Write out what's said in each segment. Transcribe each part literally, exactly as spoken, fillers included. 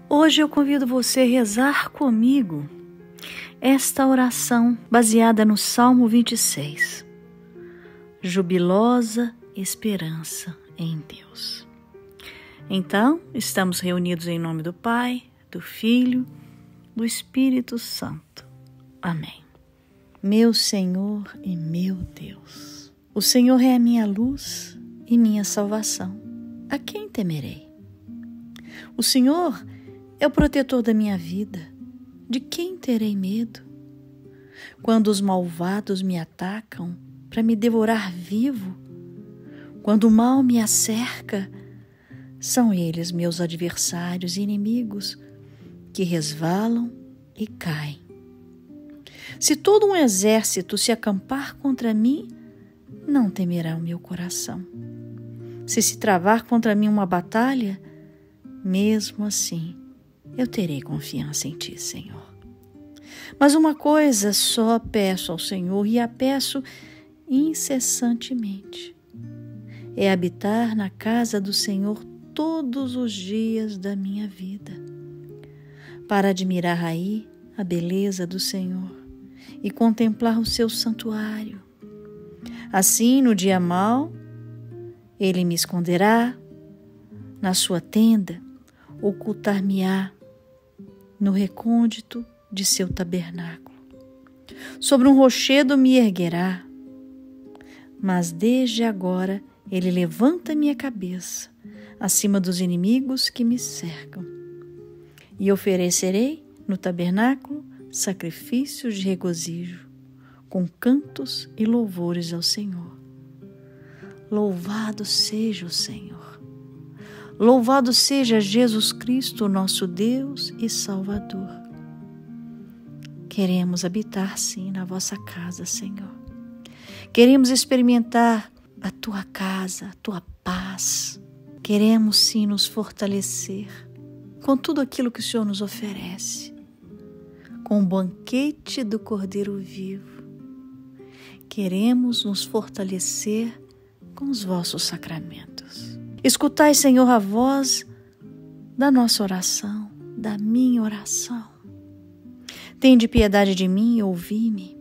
Hoje eu convido você a rezar comigo esta oração baseada no Salmo vinte e seis. Jubilosa esperança em Deus. Então, estamos reunidos em nome do Pai, do Filho, do Espírito Santo. Amém. Meu Senhor e meu Deus, o Senhor é a minha luz e minha salvação. A quem temerei? O Senhor é o protetor da minha vida. De quem terei medo? Quando os malvados me atacam para me devorar vivo, quando o mal me acerca, são eles meus adversários e inimigos que resvalam e caem. Se todo um exército se acampar contra mim, não temerá o meu coração. Se se travar contra mim uma batalha, mesmo assim, eu terei confiança em Ti, Senhor. Mas uma coisa só peço ao Senhor, e a peço incessantemente, é habitar na casa do Senhor todos os dias da minha vida, para admirar aí a beleza do Senhor e contemplar o seu santuário. Assim, no dia mau, Ele me esconderá na sua tenda, ocultar-me-á no recôndito de seu tabernáculo. Sobre um rochedo me erguerá, mas desde agora Ele levanta minha cabeça acima dos inimigos que me cercam. E oferecerei no tabernáculo sacrifícios de regozijo, com cantos e louvores ao Senhor. Louvado seja o Senhor. Louvado seja Jesus Cristo, nosso Deus e Salvador. Queremos habitar, sim, na vossa casa, Senhor. Queremos experimentar a tua casa, a tua paz. Queremos, sim, nos fortalecer com tudo aquilo que o Senhor nos oferece, com o banquete do Cordeiro vivo. Queremos nos fortalecer com os vossos sacramentos. Escutai, Senhor, a voz da nossa oração, da minha oração. Tende piedade de mim e ouvi-me.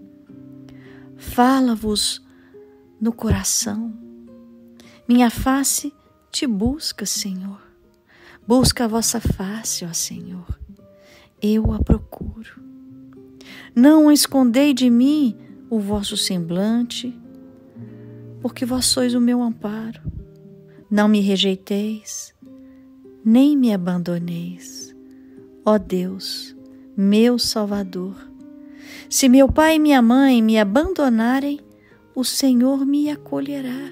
Fala-vos no coração. Minha face te busca, Senhor. Busca a vossa face, ó Senhor. Eu a procuro. Não escondei de mim o vosso semblante, porque vós sois o meu amparo. Não me rejeiteis, nem me abandoneis, ó Deus, meu Salvador. Se meu pai e minha mãe me abandonarem, o Senhor me acolherá.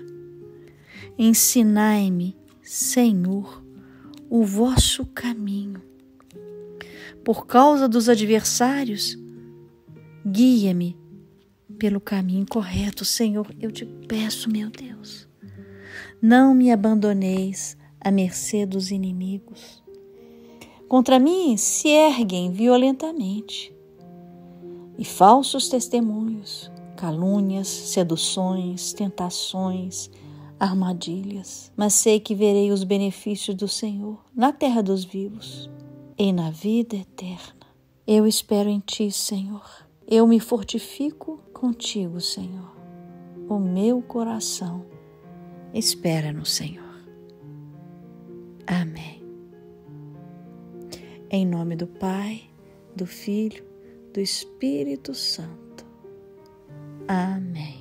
Ensinai-me, Senhor, o vosso caminho. Por causa dos adversários, guia-me pelo caminho correto, Senhor. Eu te peço, meu Deus. Não me abandoneis à mercê dos inimigos. Contra mim se erguem violentamente, e falsos testemunhos, calúnias, seduções, tentações, armadilhas. Mas sei que verei os benefícios do Senhor na terra dos vivos e na vida eterna. Eu espero em Ti, Senhor. Eu me fortifico contigo, Senhor. O meu coração espera no Senhor. Amém. Em nome do Pai, do Filho, do Espírito Santo. Amém.